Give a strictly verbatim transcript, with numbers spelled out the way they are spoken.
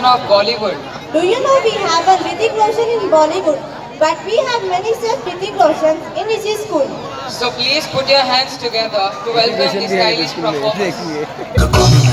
of Bollywood. Do you know we have a Hrithik Roshan in Bollywood, but we have many such Hrithik Roshans in Nissi school. So please put your hands together to welcome the stylish performers.